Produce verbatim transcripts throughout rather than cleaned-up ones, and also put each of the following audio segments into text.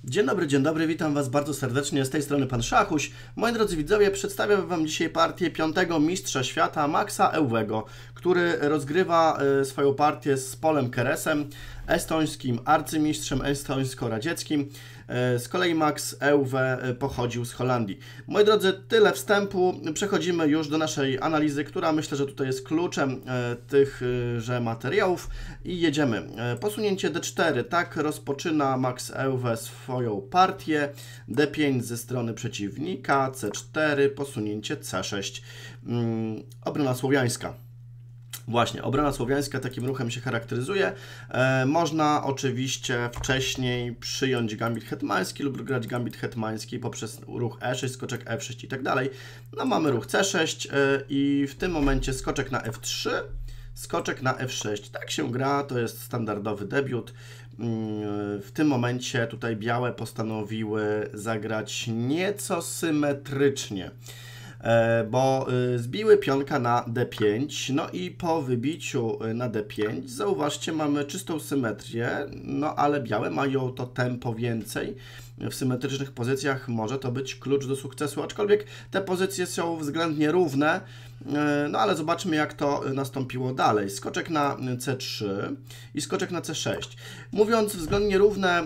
Dzień dobry, dzień dobry, witam Was bardzo serdecznie, z tej strony Pan Szachuś. Moi drodzy widzowie, przedstawiam Wam dzisiaj partię piątego mistrza świata Maxa Euwego, który rozgrywa y, swoją partię z Polem Keresem, estońskim arcymistrzem estońsko-radzieckim. Y, z kolei Max Euwe y, pochodził z Holandii. Moi drodzy, tyle wstępu, przechodzimy już do naszej analizy, która myślę, że tutaj jest kluczem y, tychże materiałów i jedziemy. Y, posunięcie D cztery, tak rozpoczyna Max Euwe swoją partię, D pięć ze strony przeciwnika, C cztery, posunięcie C sześć, mm, obrona słowiańska. Właśnie, obrona słowiańska takim ruchem się charakteryzuje. E, można oczywiście wcześniej przyjąć gambit hetmański lub grać gambit hetmański poprzez ruch E sześć, skoczek F sześć i tak dalej. No mamy ruch C sześć e, i w tym momencie skoczek na F trzy, skoczek na F sześć. Tak się gra, to jest standardowy debiut. W tym momencie tutaj białe postanowiły zagrać nieco symetrycznie, bo zbiły pionka na D pięć, no i po wybiciu na D pięć, zauważcie, mamy czystą symetrię, no ale białe mają to tempo więcej. W symetrycznych pozycjach może to być klucz do sukcesu, aczkolwiek te pozycje są względnie równe, no ale zobaczmy, jak to nastąpiło dalej. Skoczek na C trzy i skoczek na C sześć. Mówiąc względnie równe,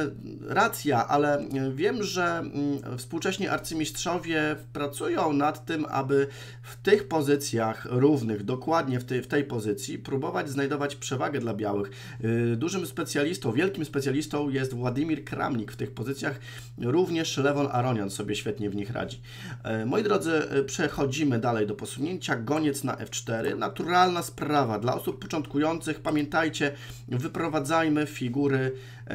racja, ale wiem, że współcześni arcymistrzowie pracują nad tym, aby w tych pozycjach równych, dokładnie w tej, w tej pozycji, próbować znajdować przewagę dla białych. Dużym specjalistą, wielkim specjalistą jest Władimir Kramnik w tych pozycjach. Również Lewon Aronian sobie świetnie w nich radzi. Moi drodzy, przechodzimy dalej do posunięcia. Goniec na F cztery. Naturalna sprawa dla osób początkujących. Pamiętajcie, wyprowadzajmy figury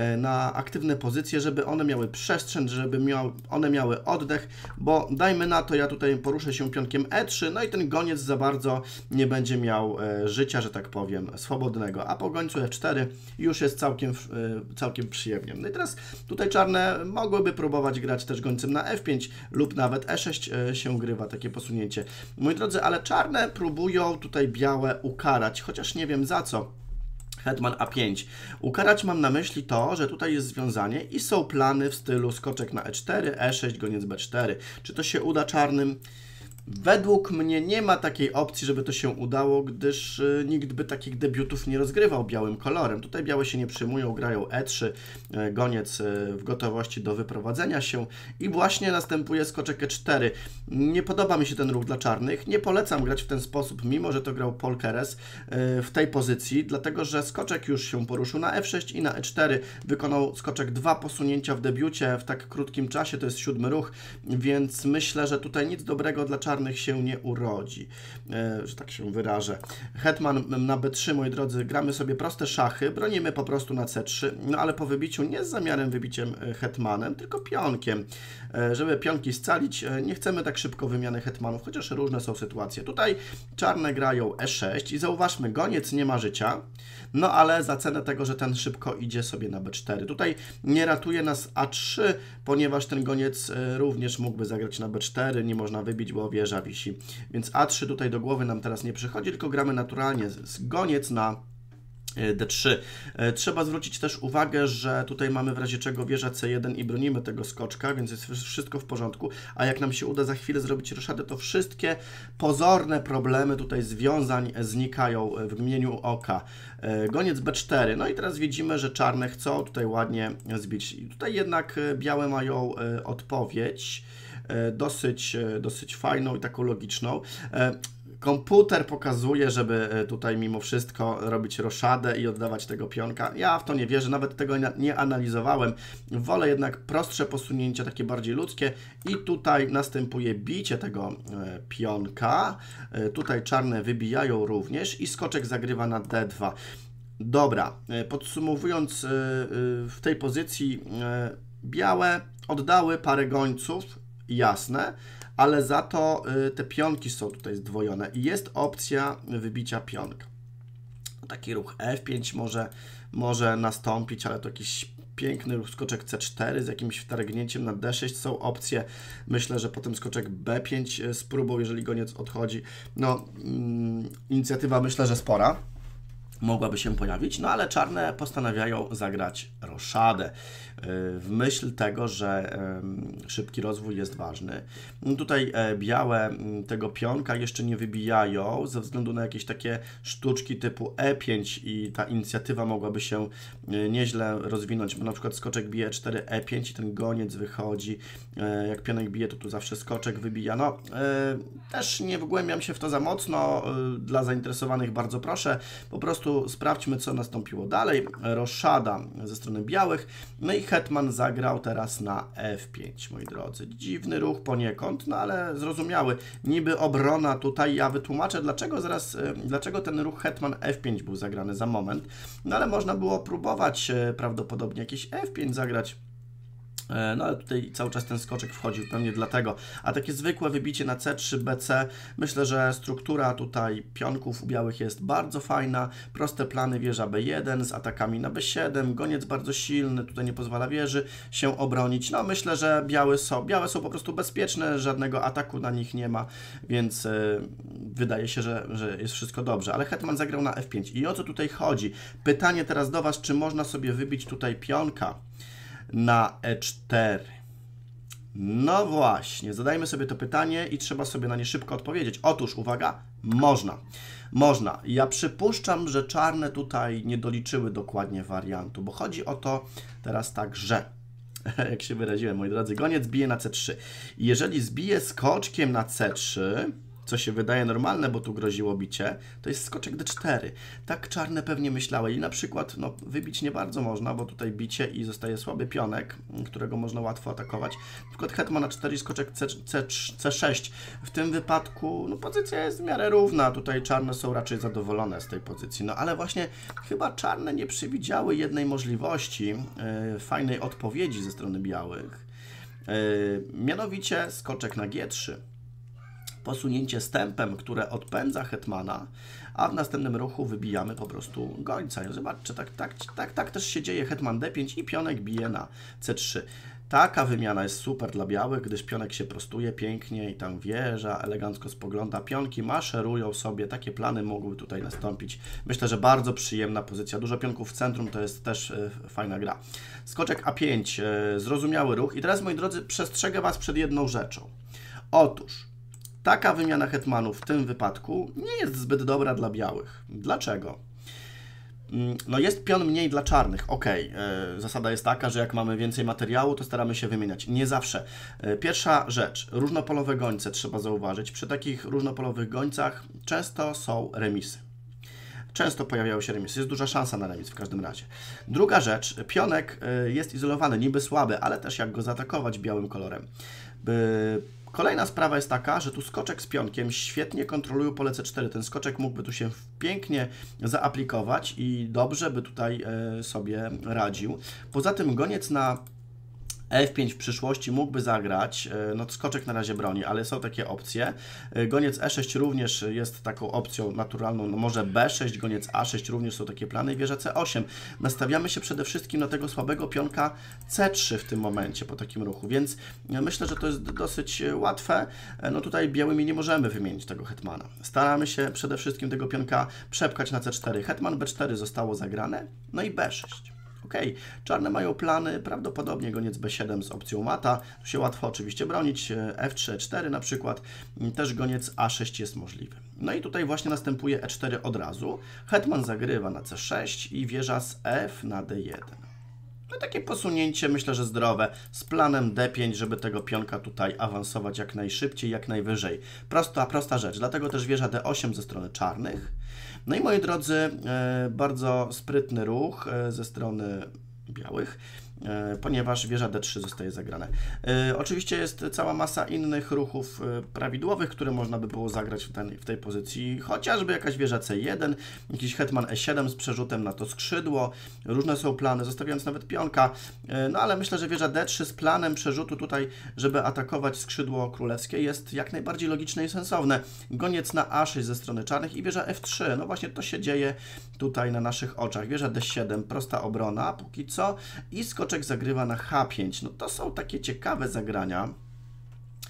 na aktywne pozycje, żeby one miały przestrzeń, żeby miał, one miały oddech, bo dajmy na to, ja tutaj poruszę się pionkiem E trzy, no i ten goniec za bardzo nie będzie miał życia, że tak powiem, swobodnego, a po gońcu F cztery już jest całkiem, całkiem przyjemnie. No i teraz tutaj czarne mogłyby próbować grać też gońcem na F pięć lub nawet E sześć się grywa takie posunięcie. Moi drodzy, ale czarne próbują tutaj białe ukarać, chociaż nie wiem za co. Hetman A pięć. Ukarać mam na myśli to, że tutaj jest związanie i są plany w stylu skoczek na E cztery, E sześć, goniec B cztery. Czy to się uda czarnym? Według mnie nie ma takiej opcji, żeby to się udało, gdyż y, nikt by takich debiutów nie rozgrywał białym kolorem. Tutaj białe się nie przyjmują, grają E trzy, y, goniec y, w gotowości do wyprowadzenia się i właśnie następuje skoczek E cztery. Nie podoba mi się ten ruch dla czarnych, nie polecam grać w ten sposób, mimo że to grał Paul Keres y, w tej pozycji, dlatego że skoczek już się poruszył na F sześć i na E cztery, wykonał skoczek dwa posunięcia w debiucie w tak krótkim czasie, to jest siódmy ruch, więc myślę, że tutaj nic dobrego dla czarnych się nie urodzi, e, że tak się wyrażę. Hetman na B trzy, moi drodzy, gramy sobie proste szachy, bronimy po prostu na C trzy, no ale po wybiciu nie z zamiarem wybiciem hetmanem, tylko pionkiem, e, żeby pionki scalić. E, nie chcemy tak szybko wymiany hetmanów, chociaż różne są sytuacje. Tutaj czarne grają E sześć i zauważmy, goniec nie ma życia, no ale za cenę tego, że ten szybko idzie sobie na B cztery. Tutaj nie ratuje nas A trzy, ponieważ ten goniec również mógłby zagrać na B cztery, nie można wybić, bo wieża wisi. Więc A trzy tutaj do głowy nam teraz nie przychodzi, tylko gramy naturalnie z goniec na D trzy. Trzeba zwrócić też uwagę, że tutaj mamy w razie czego wieża C jeden i bronimy tego skoczka, więc jest wszystko w porządku, a jak nam się uda za chwilę zrobić roszadę, to wszystkie pozorne problemy tutaj związań znikają w mgnieniu oka. Goniec B cztery, no i teraz widzimy, że czarne chcą tutaj ładnie zbić. I tutaj jednak białe mają odpowiedź dosyć, dosyć fajną i taką logiczną. Komputer pokazuje, żeby tutaj mimo wszystko robić roszadę i oddawać tego pionka. Ja w to nie wierzę, nawet tego nie analizowałem. Wolę jednak prostsze posunięcia, takie bardziej ludzkie. I tutaj następuje bicie tego pionka. Tutaj czarne wybijają również i skoczek zagrywa na D dwa. Dobra, podsumowując, w tej pozycji białe oddały parę gońców, jasne, ale za to y, te pionki są tutaj zdwojone i jest opcja wybicia pionka. Taki ruch F pięć może, może nastąpić, ale to jakiś piękny ruch skoczek C cztery z jakimś wtargnięciem na D sześć są opcje. Myślę, że potem skoczek B pięć z próbą, jeżeli goniec odchodzi. No, mm, inicjatywa myślę, że spora. mogłaby się pojawić, no ale czarne postanawiają zagrać roszadę w myśl tego, że szybki rozwój jest ważny. Tutaj białe tego pionka jeszcze nie wybijają ze względu na jakieś takie sztuczki typu e pięć i ta inicjatywa mogłaby się nieźle rozwinąć, bo na przykład skoczek bije cztery e pięć i ten goniec wychodzi. Jak pionek bije, to tu zawsze skoczek wybija. No, też nie wgłębiam się w to za mocno. Dla zainteresowanych bardzo proszę. Po prostu sprawdźmy, co nastąpiło dalej. Roszada ze strony białych. No i hetman zagrał teraz na f pięć, moi drodzy. Dziwny ruch poniekąd, no ale zrozumiały. Niby obrona tutaj, ja wytłumaczę, dlaczego zaraz, dlaczego ten ruch hetman f pięć był zagrany za moment. No ale można było próbować prawdopodobnie jakieś f pięć zagrać. No ale tutaj cały czas ten skoczek wchodził, pewnie dlatego. A takie zwykłe wybicie na c trzy, b c, myślę, że struktura tutaj pionków u białych jest bardzo fajna. Proste plany, wieża b jeden z atakami na b siedem, goniec bardzo silny, tutaj nie pozwala wieży się obronić. No myślę, że białe są, białe są po prostu bezpieczne, żadnego ataku na nich nie ma, więc yy, wydaje się, że, że jest wszystko dobrze. Ale hetman zagrał na f pięć. I o co tutaj chodzi? Pytanie teraz do Was, czy można sobie wybić tutaj pionka na e cztery. No właśnie, zadajmy sobie to pytanie i trzeba sobie na nie szybko odpowiedzieć. Otóż, uwaga, można. Można. Ja przypuszczam, że czarne tutaj nie doliczyły dokładnie wariantu, bo chodzi o to teraz tak, że jak się wyraziłem, moi drodzy, goniec bije na c trzy. I jeżeli zbije skoczkiem na c trzy, co się wydaje normalne, bo tu groziło bicie, to jest skoczek d cztery. Tak czarne pewnie myślały. I na przykład, no, wybić nie bardzo można, bo tutaj bicie i zostaje słaby pionek, którego można łatwo atakować. Na przykład hetman na cztery, skoczek c, c, c sześć. W tym wypadku, no, pozycja jest w miarę równa. Tutaj czarne są raczej zadowolone z tej pozycji. No, ale właśnie chyba czarne nie przewidziały jednej możliwości, yy, fajnej odpowiedzi ze strony białych. Yy, mianowicie skoczek na g trzy. Posunięcie stępem, które odpędza hetmana, a w następnym ruchu wybijamy po prostu gońca. I zobaczcie, tak, tak, tak, tak też się dzieje. Hetman d pięć i pionek bije na c trzy. Taka wymiana jest super dla białych, gdyż pionek się prostuje pięknie i tam wieża elegancko spogląda. Pionki maszerują sobie, takie plany mogły tutaj nastąpić. Myślę, że bardzo przyjemna pozycja. Dużo pionków w centrum, to jest też e, fajna gra. Skoczek a pięć, e, zrozumiały ruch. I teraz, moi drodzy, przestrzegę Was przed jedną rzeczą. Otóż taka wymiana hetmanów w tym wypadku nie jest zbyt dobra dla białych. Dlaczego? No jest pion mniej dla czarnych. Ok, zasada jest taka, że jak mamy więcej materiału, to staramy się wymieniać. Nie zawsze. Pierwsza rzecz, różnopolowe gońce trzeba zauważyć. Przy takich różnopolowych gońcach często są remisy. Często pojawiają się remisy. Jest duża szansa na remis w każdym razie. Druga rzecz, pionek jest izolowany, niby słaby, ale też jak go zaatakować białym kolorem. Kolejna sprawa jest taka, że tu skoczek z pionkiem świetnie kontrolują pole c cztery. Ten skoczek mógłby tu się pięknie zaaplikować i dobrze by tutaj sobie radził. Poza tym goniec na f pięć w przyszłości mógłby zagrać, no skoczek na razie broni, ale są takie opcje. Goniec e sześć również jest taką opcją naturalną, no może b sześć, goniec a sześć również są takie plany i wieża c osiem. Nastawiamy się przede wszystkim na tego słabego pionka c trzy w tym momencie po takim ruchu, więc myślę, że to jest dosyć łatwe. No tutaj białymi nie możemy wymienić tego hetmana. Staramy się przede wszystkim tego pionka przepchać na c cztery. Hetman b cztery zostało zagrane, no i b sześć. Ok, czarne mają plany, prawdopodobnie goniec b siedem z opcją mata, tu się łatwo oczywiście bronić, f trzy, e cztery na przykład, też goniec a sześć jest możliwy. No i tutaj właśnie następuje e cztery od razu, hetman zagrywa na c sześć i wieża z f na d jeden. No takie posunięcie, myślę, że zdrowe, z planem d pięć, żeby tego pionka tutaj awansować jak najszybciej, jak najwyżej. Prosta, prosta rzecz, dlatego też wieża d osiem ze strony czarnych. No i moi drodzy, e, bardzo sprytny ruch e, ze strony białych, e, ponieważ wieża d trzy zostaje zagrane. E, oczywiście jest cała masa innych ruchów e, prawidłowych, które można by było zagrać w, ten, w tej pozycji, chociażby jakaś wieża c jeden, jakiś hetman e siedem z przerzutem na to skrzydło, różne są plany, zostawiając nawet pionka, e, no ale myślę, że wieża d trzy z planem przerzutu tutaj, żeby atakować skrzydło królewskie, jest jak najbardziej logiczne i sensowne. Goniec na a sześć ze strony czarnych i wieża f trzy, no właśnie to się dzieje tutaj na naszych oczach. Wieża d siedem, prosta obrona póki co i skoczek zagrywa na h pięć. No to są takie ciekawe zagrania.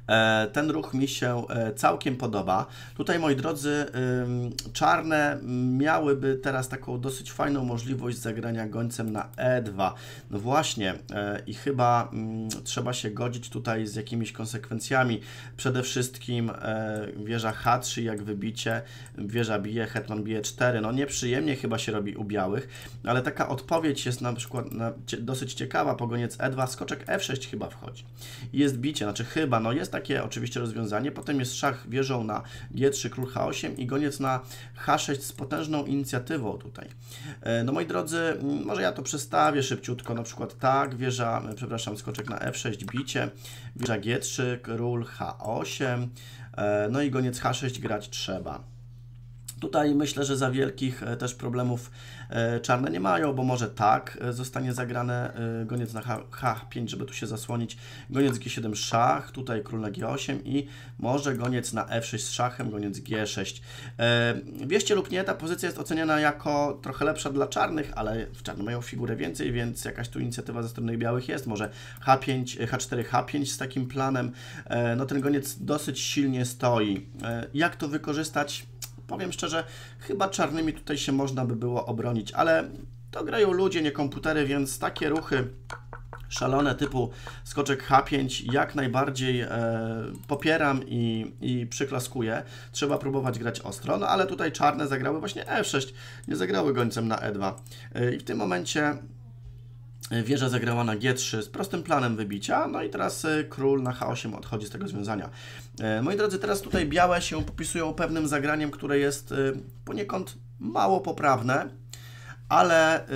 Ten ruch mi się całkiem podoba. Tutaj, moi drodzy, czarne miałyby teraz taką dosyć fajną możliwość zagrania gońcem na e dwa. No właśnie, i chyba trzeba się godzić tutaj z jakimiś konsekwencjami. Przede wszystkim wieża ha trzy, jak wybicie, wieża bije, hetman bije cztery. No nieprzyjemnie chyba się robi u białych, ale taka odpowiedź jest na przykład na, dosyć ciekawa. Pogoniec e dwa, skoczek ef sześć chyba wchodzi. Jest bicie, znaczy chyba, no jest takie oczywiście rozwiązanie. Potem jest szach wieżą na gie trzy, król ha osiem i goniec na ha sześć z potężną inicjatywą tutaj. No moi drodzy, może ja to przestawię szybciutko, na przykład tak, wieża, przepraszam, skoczek na ef sześć, bicie, wieża gie trzy, król ha osiem, no i goniec ha sześć grać trzeba. Tutaj myślę, że za wielkich też problemów czarne nie mają, bo może tak zostanie zagrane goniec na ha pięć, żeby tu się zasłonić, goniec gie siedem szach, tutaj król na gie osiem i może goniec na ef sześć z szachem, goniec gie sześć. Wierzcie lub nie, ta pozycja jest oceniana jako trochę lepsza dla czarnych, ale w czarnym mają figurę więcej, więc jakaś tu inicjatywa ze strony białych jest. Może ha pięć, ha cztery, ha pięć z takim planem. No ten goniec dosyć silnie stoi. Jak to wykorzystać? Powiem szczerze, chyba czarnymi tutaj się można by było obronić, ale to grają ludzie, nie komputery, więc takie ruchy szalone typu skoczek ha pięć jak najbardziej e, popieram i, i przyklaskuję. Trzeba próbować grać ostro, no ale tutaj czarne zagrały właśnie ef sześć, nie zagrały gońcem na e dwa. E, I w tym momencie wieża zagrała na gie trzy z prostym planem wybicia, no i teraz król na ha osiem odchodzi z tego związania. Moi drodzy, teraz tutaj białe się popisują pewnym zagraniem, które jest poniekąd mało poprawne, ale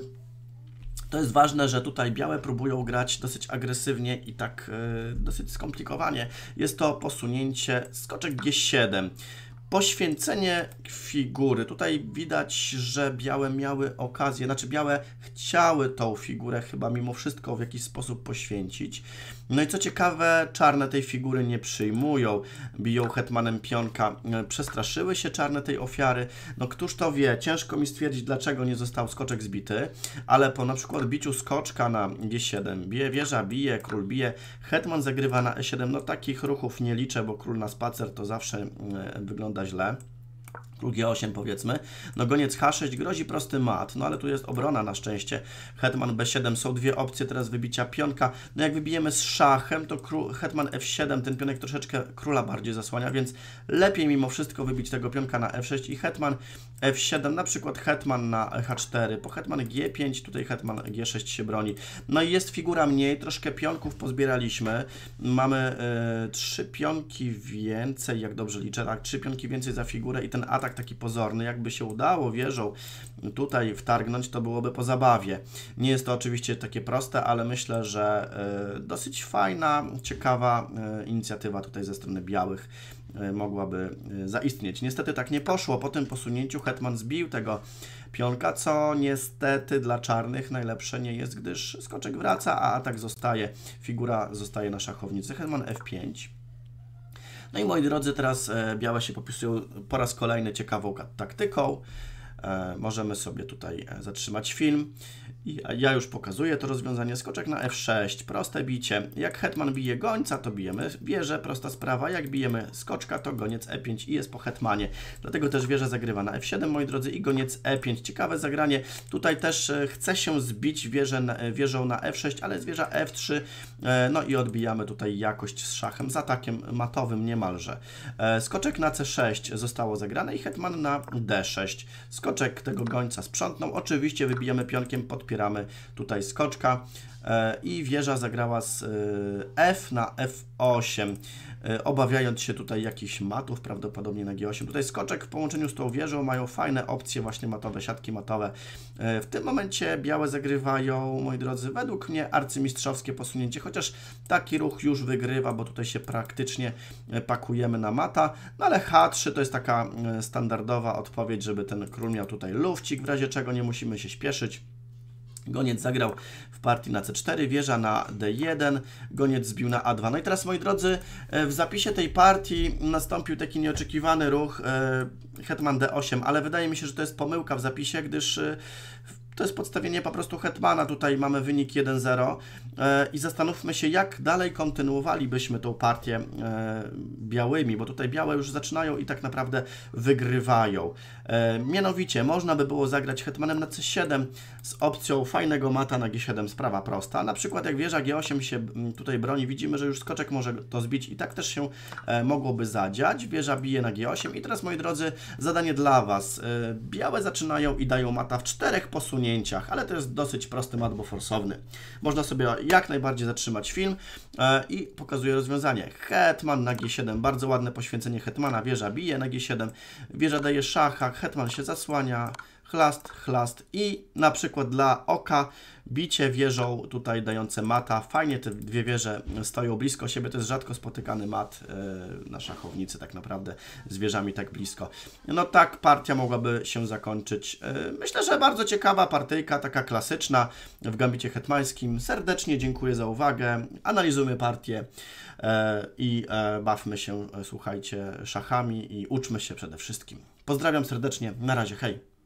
to jest ważne, że tutaj białe próbują grać dosyć agresywnie i tak dosyć skomplikowanie. Jest to posunięcie skoczek gie siedem. Poświęcenie figury. Tutaj widać, że białe miały okazję, znaczy białe chciały tą figurę chyba mimo wszystko w jakiś sposób poświęcić. No i co ciekawe, czarne tej figury nie przyjmują. Biją hetmanem pionka. Przestraszyły się czarne tej ofiary. No któż to wie, ciężko mi stwierdzić, dlaczego nie został skoczek zbity, ale po na przykład biciu skoczka na gie siedem, bije, wieża bije, król bije, hetman zagrywa na e siedem. No takich ruchów nie liczę, bo król na spacer to zawsze wygląda źle. Król gie osiem powiedzmy, no goniec ha sześć grozi prosty mat, no ale tu jest obrona na szczęście, hetman be siedem, są dwie opcje teraz wybicia pionka, no jak wybijemy z szachem, to król, hetman ef siedem, ten pionek troszeczkę króla bardziej zasłania, więc lepiej mimo wszystko wybić tego pionka na ef sześć i hetman ef siedem, na przykład hetman na ha cztery, po hetman gie pięć, tutaj hetman gie sześć się broni, no i jest figura mniej, troszkę pionków pozbieraliśmy, mamy y, trzy pionki więcej, jak dobrze liczę, tak, trzy pionki więcej za figurę i ten atak taki pozorny, jakby się udało wieżą tutaj wtargnąć, to byłoby po zabawie. Nie jest to oczywiście takie proste, ale myślę, że y, dosyć fajna, ciekawa y, inicjatywa tutaj ze strony białych y, mogłaby y, zaistnieć. Niestety tak nie poszło. Po tym posunięciu hetman zbił tego pionka, co niestety dla czarnych najlepsze nie jest, gdyż skoczek wraca, a atak zostaje. Figura zostaje na szachownicy. Hetman ef pięć. No i moi drodzy, teraz e, białe się popisują po raz kolejny ciekawą taktyką. E, możemy sobie tutaj e, zatrzymać film. I ja już pokazuję to rozwiązanie. Skoczek na ef sześć, proste bicie. Jak hetman bije gońca, to bijemy wieżę, prosta sprawa. Jak bijemy skoczka, to goniec e pięć i jest po hetmanie. Dlatego też wieża zagrywa na ef siedem, moi drodzy, i goniec e pięć. Ciekawe zagranie. Tutaj też e, chce się zbić wieżę na, wieżą na ef sześć, ale jest wieża ef trzy. E, no i odbijamy tutaj jakość z szachem, z atakiem matowym niemalże. E, skoczek na ce sześć zostało zagrane i hetman na de sześć. Skoczek tego gońca sprzątnął. Oczywiście wybijamy pionkiem, podpieramy tutaj skoczka e, i wieża zagrała z e, f na ef osiem, e, obawiając się tutaj jakichś matów, prawdopodobnie na gie osiem. Tutaj skoczek w połączeniu z tą wieżą mają fajne opcje właśnie matowe, siatki matowe. E, w tym momencie białe zagrywają, moi drodzy, według mnie arcymistrzowskie posunięcie, chociaż taki ruch już wygrywa, bo tutaj się praktycznie pakujemy na mata, no ale ha trzy to jest taka standardowa odpowiedź, żeby ten król miał tutaj lufcik, w razie czego nie musimy się śpieszyć. Goniec zagrał w partii na ce cztery, wieża na de jeden, goniec zbił na a dwa. No i teraz, moi drodzy, w zapisie tej partii nastąpił taki nieoczekiwany ruch hetman de osiem, ale wydaje mi się, że to jest pomyłka w zapisie, gdyż To jest podstawienie po prostu hetmana, tutaj mamy wynik jeden zero i zastanówmy się, jak dalej kontynuowalibyśmy tą partię białymi, bo tutaj białe już zaczynają i tak naprawdę wygrywają. Mianowicie, można by było zagrać hetmanem na C siedem z opcją fajnego mata na G siedem, sprawa prosta. Na przykład jak wieża G osiem się tutaj broni, widzimy, że już skoczek może to zbić i tak też się mogłoby zadziać. Wieża bije na G osiem i teraz, moi drodzy, zadanie dla Was. Białe zaczynają i dają mata w czterech posunięciach, ale to jest dosyć prosty mat, bo forsowny. Można sobie jak najbardziej zatrzymać film i pokazuję rozwiązanie. Hetman na G siedem, bardzo ładne poświęcenie hetmana, wieża bije na G siedem, wieża daje szacha, hetman się zasłania, chlast, chlast i na przykład dla oka bicie wieżą tutaj dające mata. Fajnie te dwie wieże stoją blisko siebie, to jest rzadko spotykany mat yy, na szachownicy tak naprawdę z wieżami tak blisko. No tak partia mogłaby się zakończyć. Yy, myślę, że bardzo ciekawa partyjka, taka klasyczna w gambicie hetmańskim. Serdecznie dziękuję za uwagę. Analizujmy partię yy, i yy, bawmy się, yy, słuchajcie, szachami i uczmy się przede wszystkim. Pozdrawiam serdecznie, na razie, hej!